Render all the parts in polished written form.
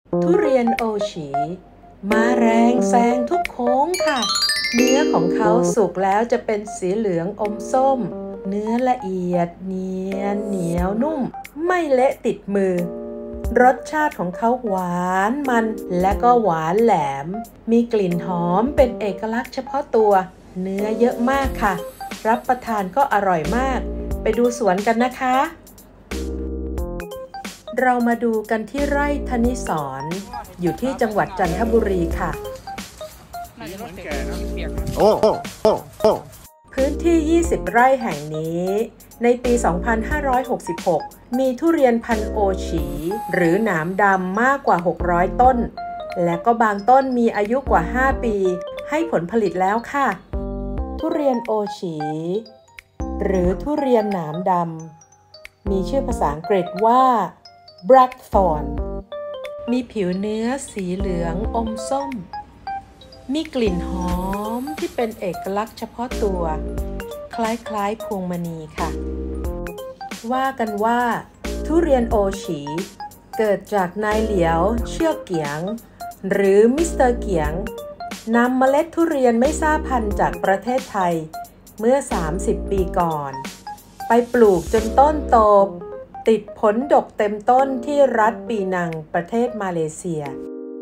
ทุเรียนโอชีมาแรงแซงทุกโค้งค่ะเนื้อของเขาสุกแล้วจะเป็นสีเหลืองอมส้มเนื้อละเอียดเนียนเหนียวนุ่มไม่เละติดมือรสชาติของเขาหวานมันและก็หวานแหลมมีกลิ่นหอมเป็นเอกลักษณ์เฉพาะตัวเนื้อเยอะมากค่ะรับประทานก็อร่อยมากไปดูสวนกันนะคะเรามาดูกันที่ไร่ธนิสรอยู่ที่จังหวัดจันทบุรีค่ะพื้นที่ 20 ไร่แห่งนี้ในปี 2566 มีทุเรียนพันธุ์โอชีหรือหนามดำมากกว่า 600 ต้นและก็บางต้นมีอายุกว่า 5 ปีให้ผลผลิตแล้วค่ะทุเรียนโอชีหรือทุเรียนหนามดำมีชื่อภาษาอังกฤษว่า Blackthorn มีผิวเนื้อสีเหลืองอมส้มมีกลิ่นหอมที่เป็นเอกลักษณ์เฉพาะตัวคล้ายๆพวงมณีค่ะว่ากันว่าทุเรียนโอชีเกิดจากนายเหลียวเชื่อเกียงหรือมิสเตอร์เกียงนำเมล็ดทุเรียนไม่ทราบพันธุ์จากประเทศไทยเมื่อ30 ปีก่อนไปปลูกจนต้นโตติดผลดกเต็มต้นที่รัฐปีนังประเทศมาเลเซีย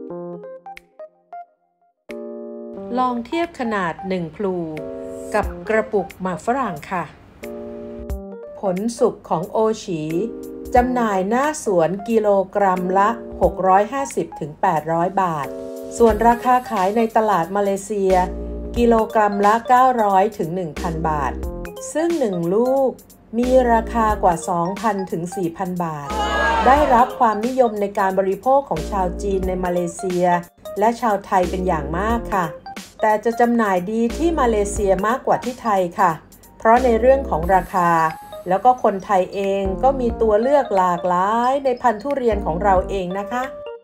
ลองเทียบขนาด1 พลูกับกระปุกหมากฝรั่งค่ะผลสุกของโอชีจำหน่ายหน้าสวนกิโลกรัมละ 650-800 บาทส่วนราคาขายในตลาดมาเลเซียกิโลกรัมละ 900-1,000 บาทซึ่ง1 ลูกมีราคากว่า 2,000-4,000 บาทได้รับความนิยมในการบริโภคของชาวจีนในมาเลเซียและชาวไทยเป็นอย่างมากค่ะแต่จะจำหน่ายดีที่มาเลเซียมากกว่าที่ไทยค่ะเพราะในเรื่องของราคาแล้วก็คนไทยเองก็มีตัวเลือกหลากหลายในพันธุ์ทุเรียนของเราเองนะคะ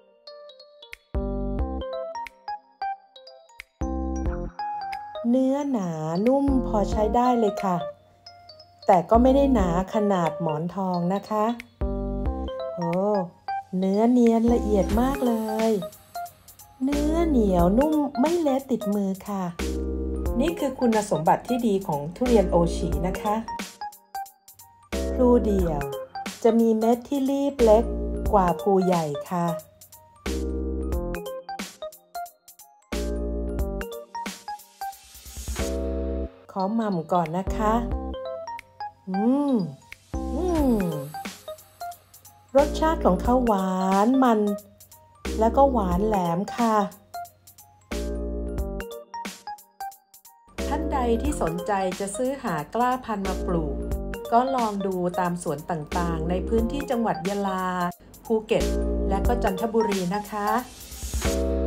เนื้อหนานุ่มพอใช้ได้เลยค่ะแต่ก็ไม่ได้หนาขนาดหมอนทองนะคะโอ้เนื้อเนียนละเอียดมากเลยเนื้อเหนียวนุ่มไม่เละติดมือค่ะนี่คือคุณสมบัติที่ดีของทุเรียนโอชีนะคะพลูเดี่ยวจะมีเม็ดที่รีบเล็กกว่าพลูใหญ่ค่ะขอหม่ำก่อนนะคะรสชาติของเขาหวานมันแล้วก็หวานแหลมค่ะท่านใดที่สนใจจะซื้อหากล้าพันธุ์มาปลูกก็ลองดูตามสวนต่างๆในพื้นที่จังหวัดยะลาภูเก็ตและก็จันทบุรีนะคะ